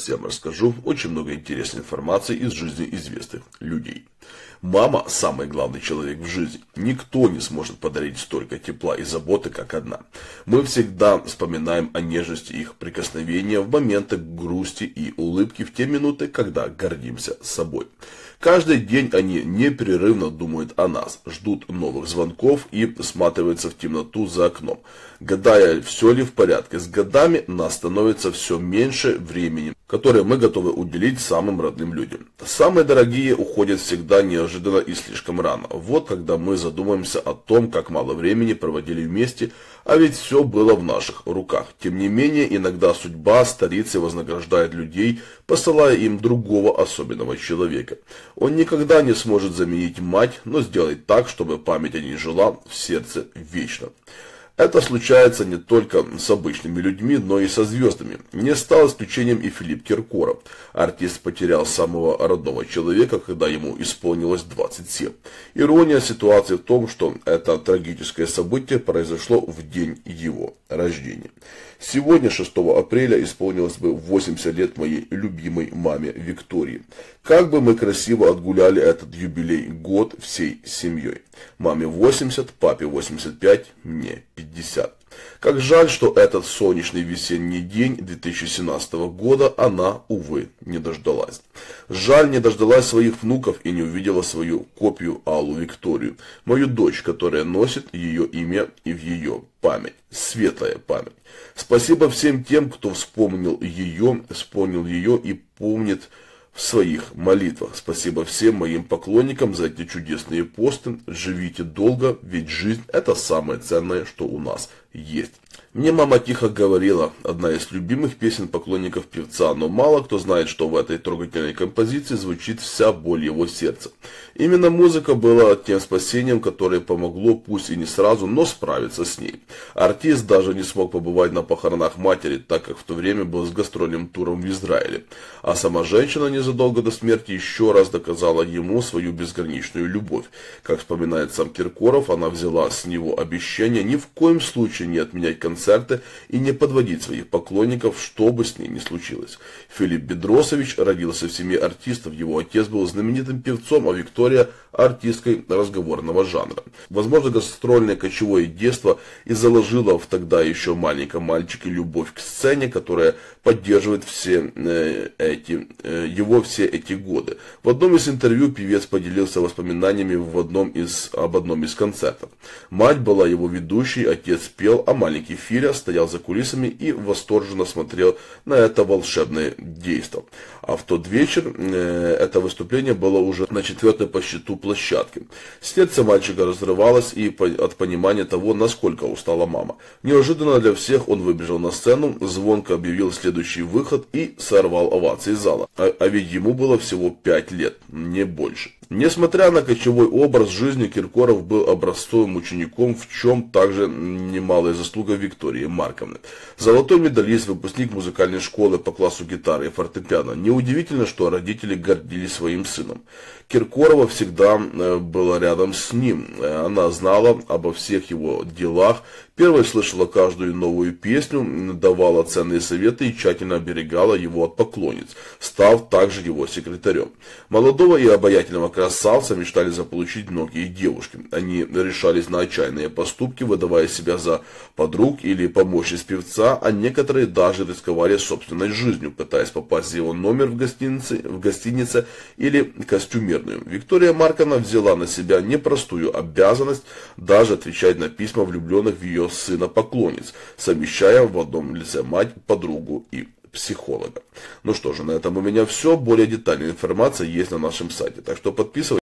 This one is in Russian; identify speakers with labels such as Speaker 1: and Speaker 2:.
Speaker 1: Сейчас я вам расскажу очень много интересной информации из жизни известных людей. Мама – самый главный человек в жизни. Никто не сможет подарить столько тепла и заботы, как одна. Мы всегда вспоминаем о нежности их прикосновения в моменты грусти и улыбки в те минуты, когда гордимся собой. Каждый день они непрерывно думают о нас, ждут новых звонков и всматриваются в темноту за окном, гадая, все ли в порядке. С годами нас становится все меньше времени, которое мы готовы уделить самым родным людям. Самые дорогие уходят всегда неожиданно и слишком рано. Вот когда мы задумаемся о том, как мало времени проводили вместе, а ведь все было в наших руках. Тем не менее, иногда судьба старится и вознаграждает людей, посылая им другого особенного человека. Он никогда не сможет заменить мать, но сделает так, чтобы память о ней жила в сердце вечно. Это случается не только с обычными людьми, но и со звездами. Не стал исключением и Филипп Киркоров. Артист потерял самого родного человека, когда ему исполнилось 27. Ирония ситуации в том, что это трагическое событие произошло в день его рождения. Сегодня, 6 апреля, исполнилось бы 80 лет моей любимой маме Виктории. Как бы мы красиво отгуляли этот юбилей год всей семьей. Маме 80, папе 85, мне 50. Как жаль, что этот солнечный весенний день 2017 года она, увы, не дождалась. Жаль, не дождалась своих внуков и не увидела свою копию Аллу Викторию, мою дочь, которая носит ее имя и в ее память. Светлая память. Спасибо всем тем, кто вспомнил ее и помнит в своих молитвах. Спасибо всем моим поклонникам за эти чудесные посты. Живите долго, ведь жизнь – это самое ценное, что у нас есть. Мне мама тихо говорила, одна из любимых песен поклонников певца, но мало кто знает, что в этой трогательной композиции звучит вся боль его сердца. Именно музыка была тем спасением, которое помогло, пусть и не сразу, но справиться с ней. Артист даже не смог побывать на похоронах матери, так как в то время был с гастрольным туром в Израиле. А сама женщина незадолго до смерти еще раз доказала ему свою безграничную любовь. Как вспоминает сам Киркоров, она взяла с него обещание ни в коем случае не отменять концерты и не подводить своих поклонников, что бы с ней ни случилось. Филипп Бедросович родился в семье артистов, его отец был знаменитым певцом, а Виктория – артисткой разговорного жанра. Возможно, гастрольное кочевое детство и заложило в тогда еще маленьком мальчике любовь к сцене, которая поддерживает все эти годы. В одном из интервью певец поделился воспоминаниями об одном из концертов. Мать была его ведущей, отец пел, а маленький Филя стоял за кулисами и восторженно смотрел на это волшебное действо. А в тот вечер это выступление было уже на 4-й по счету площадке. Сердце мальчика разрывалось от понимания того, насколько устала мама. Неожиданно для всех он выбежал на сцену, звонко объявил следующий выход и сорвал овации зала. А ведь ему было всего 5 лет, не больше. Несмотря на кочевой образ жизни, Киркоров был образцовым учеником, в чем также немалая заслуга Виктории Марковны. Золотой медалист, выпускник музыкальной школы по классу гитары и фортепиано. Неудивительно, что родители гордились своим сыном. Киркорова всегда была рядом с ним. Она знала обо всех его делах, первой слышала каждую новую песню, давала ценные советы и тщательно оберегала его от поклонниц, став также его секретарем. Молодого и обаятельного красавца мечтали заполучить многие девушки. Они решались на отчаянные поступки, выдавая себя за подруг или помощниц певца, а некоторые даже рисковали собственной жизнью, пытаясь попасть в его номер в гостинице или костюмерную. Виктория Марковна взяла на себя непростую обязанность даже отвечать на письма влюбленных в ее сына поклонниц, совмещая в одном лице мать, подругу и психолога. Ну что же, на этом у меня все. Более детальная информация есть на нашем сайте, так что подписывайтесь.